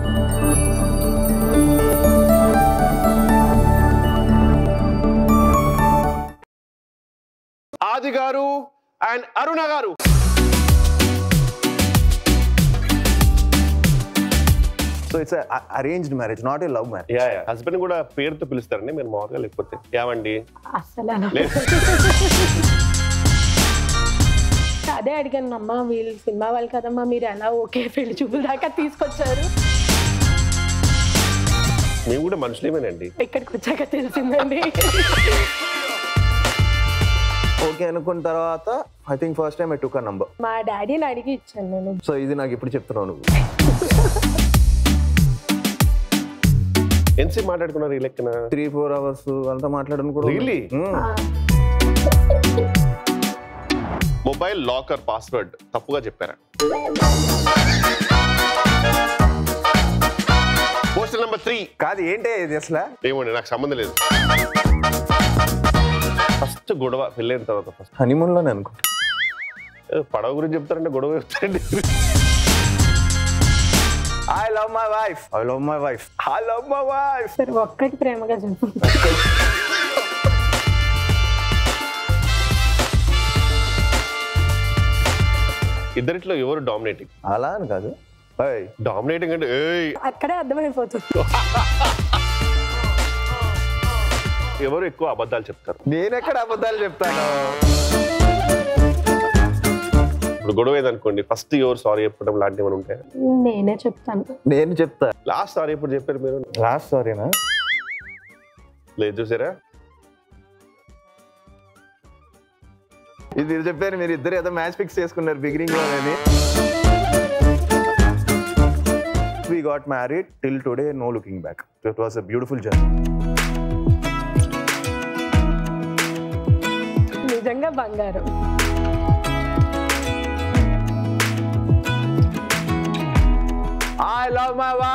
Aadi garu and Aruna garu. So it's an arranged marriage, not a love marriage. Yeah. Husband kuda పేరుతో పిలుస్తారండి మీరు మామూలుగా లేకపోతే ఏమండి అసలు అదే అడిగాను అమ్మా వీళ్ళు సినిమా వాళ్ళు కదమ్మా మీరు ఎలా ఓకే పెళ్లి చూపుల దాకా తీసుకొచ్చారు. మేము కూడా మనుషులేమేనండి. ఇక్కడికి వచ్చాక తెలిసిందండి. ఓకే అనుకున్న తర్వాత I think first time I took a number. మా డాడీని అడిగి ఇచ్చాను నేను. సో ఇది నాకు ఇప్పుడు చెప్తున్నావు నువ్వు. ఎంతసేపు మాట్లాడుకున్నారు ఈ లెక్కన? 3-4 hours అంతా మాట్లాడను కూడా. రియల్లీ? మొబైల్ లాకర్ పాస్వర్డ్ తప్పుగా చెప్పారా? పోస్టర్ నెంబర్ 3 కాదు ఏంటే ఇది అసలు? ఏమోండి నాకు సంబంధం లేదు. ఫస్ట్ గొడవ పెళ్ళైన తర్వాత ఫస్ట్ హనీమూన్ లోనే అనుకుంటా. పడవ గురించి చెప్తారంటే గొడవ చెప్తారండి. I love my wife. I love my wife. I love my wife. సరే ఒక్కటి ప్రేమగా చెప్పు. ఇద్దరిట్లో ఎవరు డామినేటింగ్? అలా అని కాదు, డామినేటింగ్ అంటే అక్కడే అర్థమైపోతుంది. ఎవరు ఎక్కువ అబద్ధాలు చెప్తారు? నేను ఎక్కడ అబద్ధాలు చెప్తాను? ఇప్పుడు గొడవ ఏదనుకోండి ఫస్ట్ ఎవరు సారీ చెప్పడం లాంటివి ఏమైనా ఉంటాయి? నేనే చెప్తాను. నేను చెప్తా. లాస్ట్ సారీ ఎప్పుడు చెప్పారు మీరు? లాస్ట్ సారీనా? లేదు చూసారా, ఇది చెప్పారు మీరు ఇద్దరు ఏదో మ్యాచ్ ఫిక్స్ చేసుకున్నారు బిగినింగ్ లోనే. We got married till today, no looking back. It was a beautiful journey. నిజంగా బంగారం. I love my wife.